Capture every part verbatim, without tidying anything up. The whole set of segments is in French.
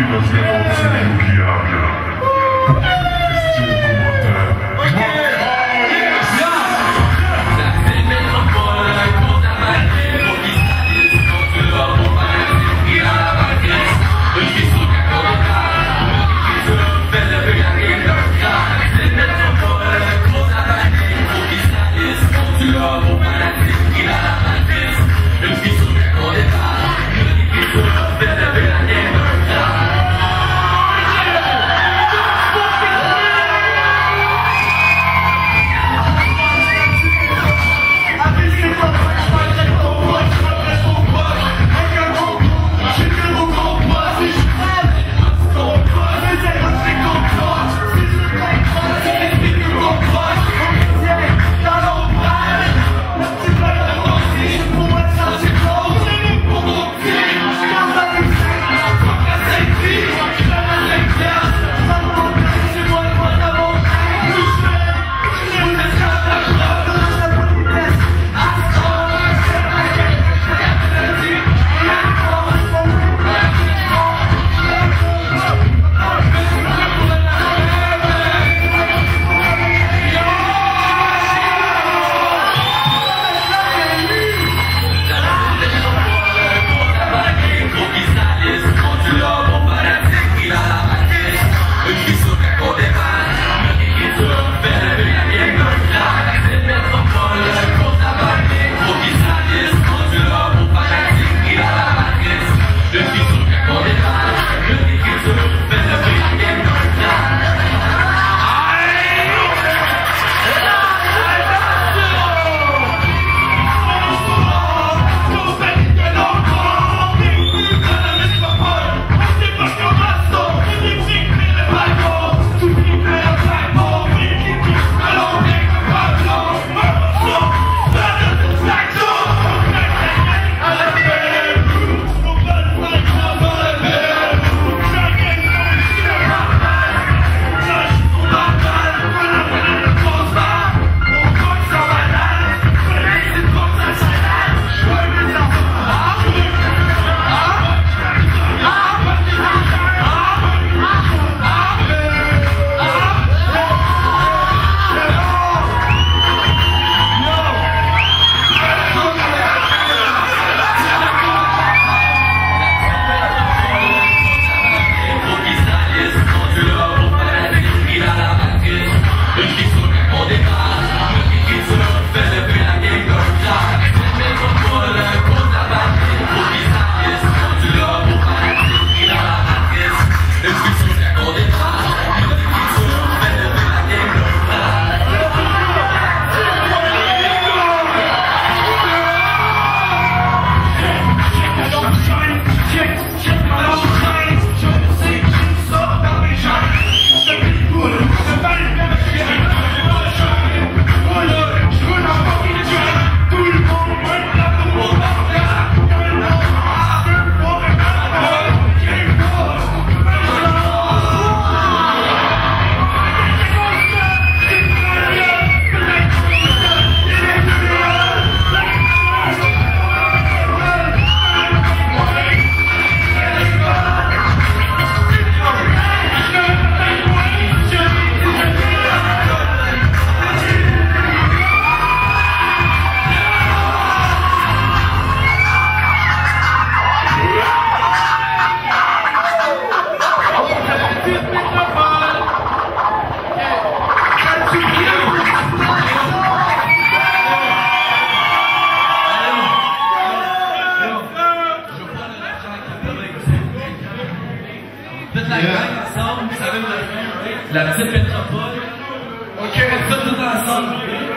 La petite métropole. Ok. On ça tout ensemble.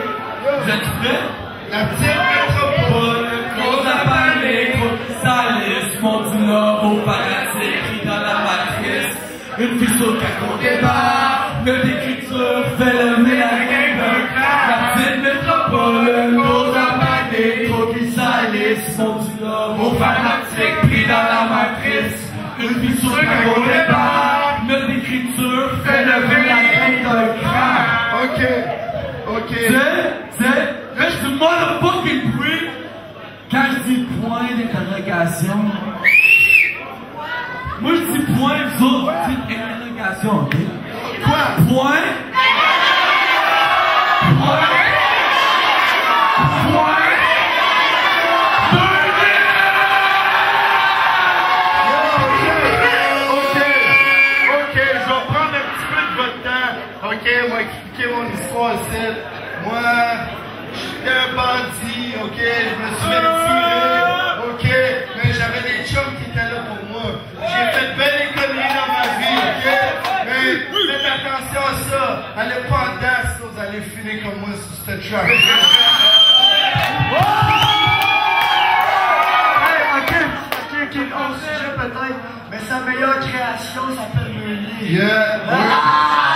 Vous êtes prêts? La petite métropole, cause la panique, salisme, monte du lobe au paradis, écrit dans la matrice. Une fissure qu'on débarque, notre écriture fait lever la gang d'un crack. La petite métropole, cause la panique, trop qui salisme, monte du lobe au fanatique, pris dans la matrice. Une fissure qu'on débarque, notre écriture fait lever la gang d'un crack. Ok, ok. Tu sais, tu sais, là je suis motherfucking bruit quand je dis point d'interrogation. Moi je dis point vous autres, dites interrogation, ok? Quoi? Point. Point. Point. Ok, ok, je vais prendre un petit peu de votre temps. Ok, moi expliquer mon histoire ici. Moi, j'étais un bandit, ok, je me suis fait tirer, ok, mais j'avais des chums qui étaient là pour moi. J'ai fait belle économie dans ma vie, ok, mais faites attention à ça. Allez pas en dash, vous allez finir comme moi sur cette track. Hey, ok, ok, ok, hors sujet peut-être, mais sa meilleure création s'appelle Meunier. Yeah, ouais.